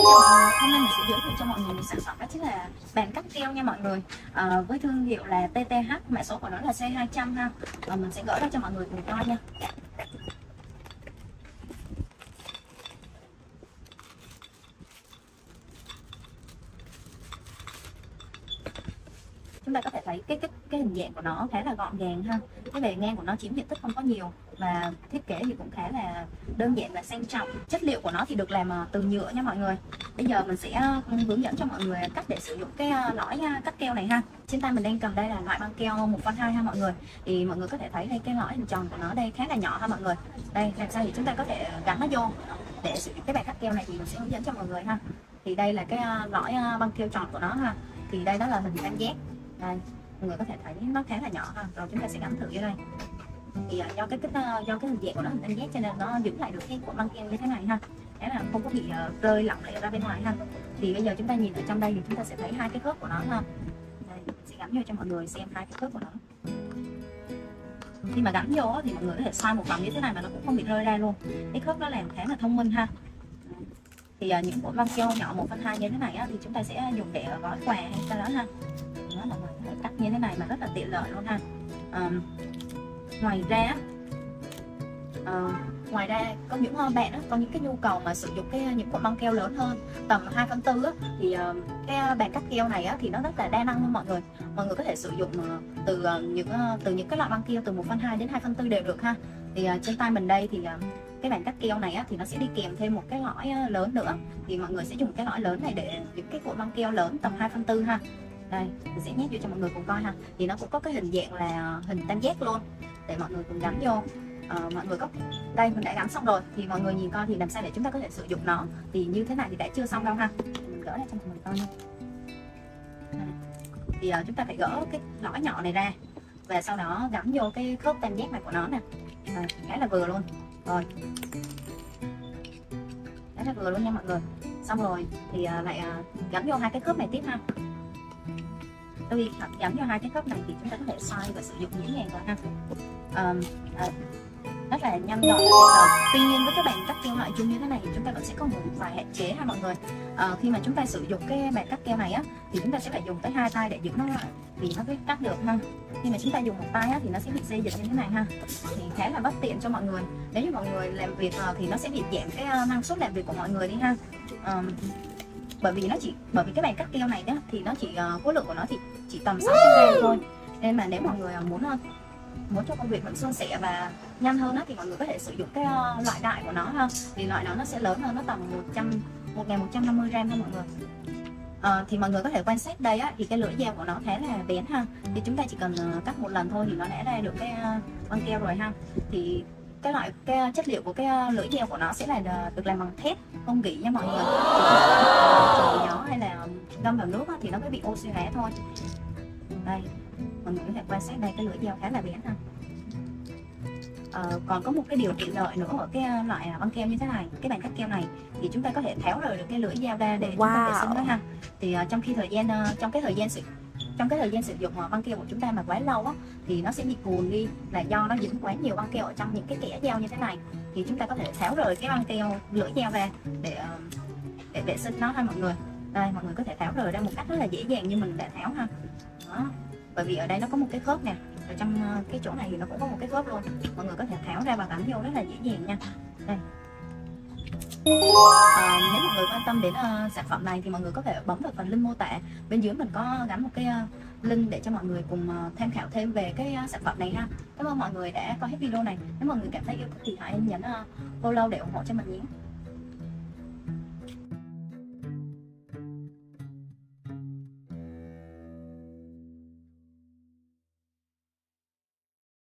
Hôm nay mình sẽ giới thiệu cho mọi người một sản phẩm đó chính là bàn cắt keo nha mọi người, với thương hiệu là TTH, mã số của nó là C200 ha. Mình sẽ gỡ ra cho mọi người cùng coi nha. Chúng ta có thể thấy cái hình dạng của nó khá là gọn gàng ha. Cái bề ngang của nó chiếm diện tích không có nhiều và thiết kế thì cũng khá là đơn giản và sang trọng. Chất liệu của nó thì được làm từ nhựa nha mọi người. Bây giờ mình sẽ hướng dẫn cho mọi người cách để sử dụng cái lõi cắt keo này ha. Trên tay mình đang cầm đây là loại băng keo 1/2 ha mọi người. Thì mọi người có thể thấy đây cái lõi hình tròn của nó đây khá là nhỏ ha mọi người. Đây làm sao thì chúng ta có thể gắn nó vô để sử dụng cái bàn cắt keo này thì mình sẽ hướng dẫn cho mọi người ha. Thì đây là cái lõi băng keo tròn của nó ha. Thì đây đó là hình tam giác. Đây, mọi người có thể thấy nó khá là nhỏ ha. Rồi chúng ta sẽ gắn thử vô đây. Thì do cái hình dạng của nó hình tam giác cho nên nó giữ lại được cái cuộn băng keo như thế này ha. Thế là không có bị rơi lỏng lẻo ra bên ngoài ha. Thì bây giờ chúng ta nhìn ở trong đây thì chúng ta sẽ thấy hai cái khớp của nó ha. Đây, mình sẽ gắn vô cho mọi người xem hai cái khớp của nó. Khi mà gắn vô thì mọi người có thể xoay một vòng như thế này mà nó cũng không bị rơi ra luôn. Cái khớp nó làm khá là thông minh ha. Thì những cuộn băng keo nhỏ 1/2 như thế này thì chúng ta sẽ dùng để gói quà hay sao đó ha. Nó là có thể cắt như thế này mà rất là tiện lợi luôn ha. Ngoài ra có những bạn có những cái nhu cầu mà sử dụng những cuộn băng keo lớn hơn tầm 2/4 thì cái bàn cắt keo này thì nó rất là đa năng luôn mọi người. Mọi người có thể sử dụng từ những cái loại băng keo từ 1/2 đến 2/4 đều được ha. Thì trên tay mình đây thì cái bàn cắt keo này thì nó sẽ đi kèm thêm một cái lõi lớn nữa. Thì mọi người sẽ dùng cái lõi lớn này để những cái cuộn băng keo lớn tầm 2/4 ha. Đây, mình sẽ nhét vô cho mọi người cùng coi ha. Thì nó cũng có cái hình dạng là hình tam giác luôn để mọi người cùng gắn vô. Mọi người có đây mình đã gắn xong rồi thì mọi người nhìn coi thì làm sao để chúng ta có thể sử dụng nó. Thì như thế này thì đã chưa xong đâu ha. Mình gỡ ra cho mọi người coi nha. Thì chúng ta phải gỡ cái lõi nhỏ này ra và sau đó gắn vô cái khớp tam giác này của nó nè. Khá là vừa luôn. Rồi. Khá là vừa luôn nha mọi người. Xong rồi thì lại gắn vô hai cái khớp này tiếp ha. Khi gắn vào hai cái khớp này thì chúng ta có thể xoay và sử dụng nhẹ nhàng rồi ha. Rất là nhanh gọn. Tuy nhiên với các bàn cắt keo loại chung như thế này thì chúng ta vẫn sẽ có một vài hạn chế ha mọi người. Khi mà chúng ta sử dụng cái bàn cắt keo này thì chúng ta sẽ phải dùng tới 2 tay để giữ nó lại thì nó mới cắt được ha. Khi mà chúng ta dùng một tay thì nó sẽ bị xê dịch như thế này ha. Thì khá là bất tiện cho mọi người. Nếu như mọi người làm việc thì nó sẽ bị giảm cái năng suất làm việc của mọi người đi ha. Bởi vì cái bàn cắt keo này thì nó chỉ khối lượng của nó thì chỉ tầm 600g thôi. Nên mà nếu mọi người muốn cho công việc mình suôn sẻ và nhanh hơn thì mọi người có thể sử dụng cái loại đại của nó ha. Thì loại đó nó sẽ lớn hơn, nó tầm 1150g ha mọi người. Thì mọi người có thể quan sát đây thì cái lưỡi dao của nó khá là bén ha. Thì chúng ta chỉ cần cắt một lần thôi thì nó đã ra được cái băng keo rồi ha. Thì cái chất liệu của cái lưỡi dao của nó sẽ là được làm bằng thép không gỉ nha mọi người. Chỉ gió hay là ngâm vào nước thì nó mới bị oxy hóa thôi. Đây, mọi người có thể quan sát đây, cái lưỡi dao khá là bén ha. Còn có một cái điều tiện lợi nữa ở cái loại băng keo như thế này, cái bàn cắt keo này thì chúng ta có thể tháo rời được cái lưỡi dao ra để chúng ta vệ sinh nó ha. Thì trong cái thời gian sử dụng băng keo của chúng ta mà quá lâu thì nó sẽ bị cùn đi là do nó dính quá nhiều băng keo ở trong những cái kẽ dao như thế này. Thì chúng ta có thể tháo rời cái băng keo lưỡi dao ra để vệ sinh nó ha mọi người. Đây, mọi người có thể tháo rời ra một cách rất là dễ dàng như mình đã tháo ha. Đó. Bởi vì ở đây nó có một cái khớp nè, ở trong cái chỗ này thì nó cũng có một cái khớp luôn. Mọi người có thể tháo ra và gắn vô rất là dễ dàng nha. Đây. Nếu mọi người quan tâm đến sản phẩm này thì mọi người có thể bấm vào phần link mô tả. Bên dưới mình có gắn một cái link để cho mọi người cùng tham khảo thêm về cái sản phẩm này ha. Cảm ơn mọi người đã coi hết video này. Nếu mọi người cảm thấy yêu thích thì hãy nhấn follow để ủng hộ cho mình nhé.